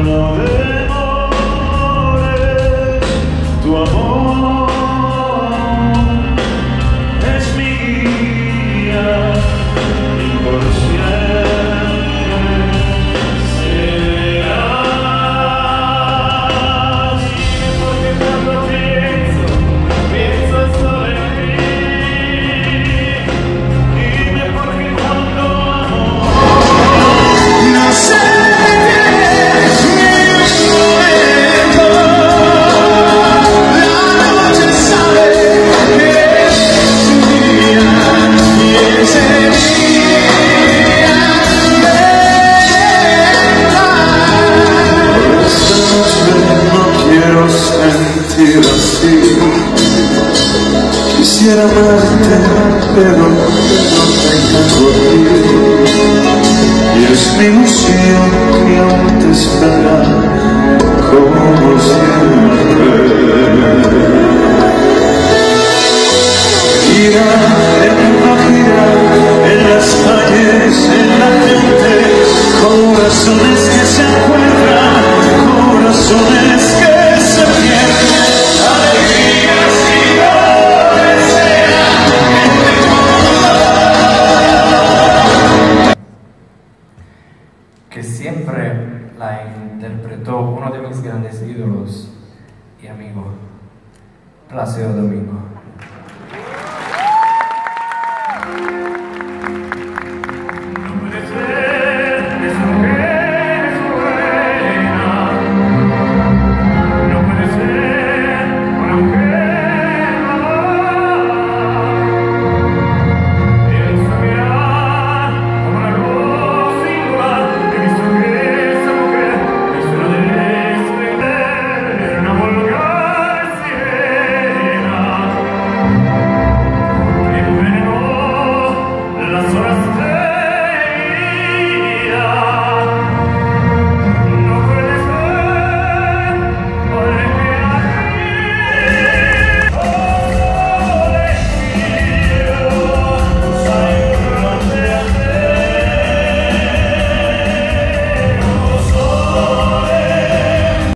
no demores, tu amor es mi guía y por siempre serás. Porque cuando pienso solo en ti. Dime porque cuando amo no sé. Sentir así, quisiera amarte, pero no tengo a ti, y es mi ilusión que aún te espera como siempre. Gira, en las calles, en la gente, corazones que se encuentran, corazones que se pierden, alegrías y dolores serán. Que siempre la interpretó uno de mis grandes ídolos y amigos, Plácido Domingo.